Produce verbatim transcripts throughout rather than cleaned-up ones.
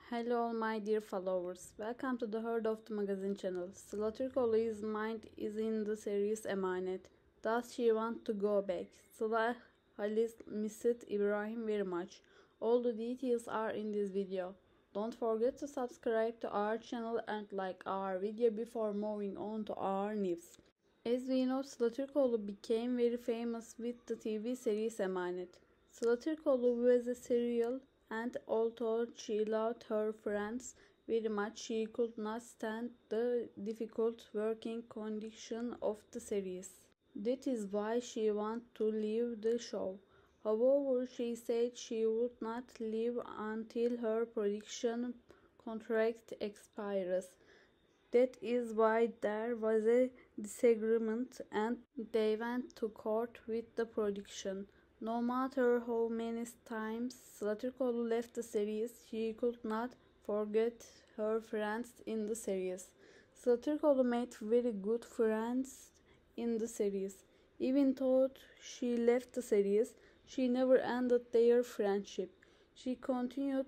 Hello all my dear followers, welcome to the Heard of the Magazine channel. Sıla Türkoğlu's mind is in the series Emanet. Does she want to go back? Sıla Halil missed Ibrahim very much. All the details are in this video. Don't forget to subscribe to our channel and like our video before moving on to our news. As we know, Sıla Türkoğlu became very famous with the T V series Emanet. Sıla Türkoğlu was a serial, and although she loved her friends very much, she could not stand the difficult working conditions of the series. That is why she wanted to leave the show. However, she said she would not leave until her production contract expires. That is why there was a disagreement and they went to court with the production. No matter how many times Sıla Türkoğlu left the series, she could not forget her friends in the series. Sıla Türkoğlu made very good friends in the series. Even though she left the series, she never ended their friendship. She continued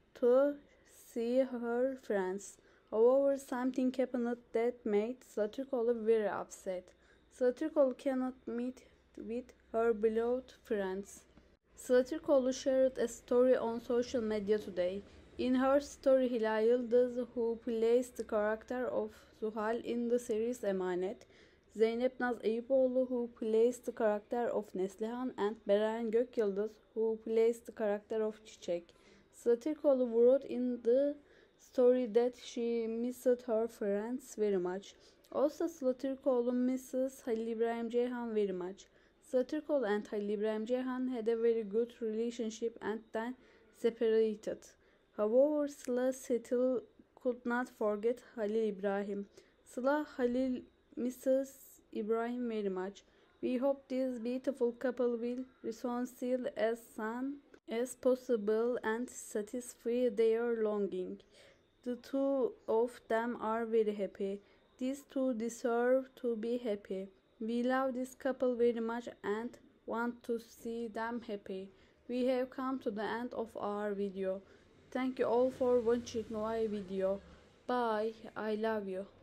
to see her friends. However, something happened that made Sıla Türkoğlu very upset. Sıla Türkoğlu cannot meet with her beloved friends. Sıla Türkoğlu shared a story on social media today. In her story, Hilal Yıldız, who plays the character of Zuhal in the series Emanet, Zeynep Naz Eyüpoğlu, who plays the character of Neslihan, and Beren Gökyıldız, who plays the character of Çiçek. Sıla Türkoğlu wrote in the story that she missed her friends very much. Also, Sıla Türkoğlu misses Halil İbrahim Ceyhan very much. Sıla Türkoğlu and Halil İbrahim Ceyhan had a very good relationship and then separated. However, Sıla still could not forget Halil İbrahim. Sıla Halil misses Ibrahim very much. We hope this beautiful couple will reconcile as soon as possible and satisfy their longing. The two of them are very happy. These two deserve to be happy. We love this couple very much and want to see them happy. We have come to the end of our video. Thank you all for watching my video. Bye. I love you.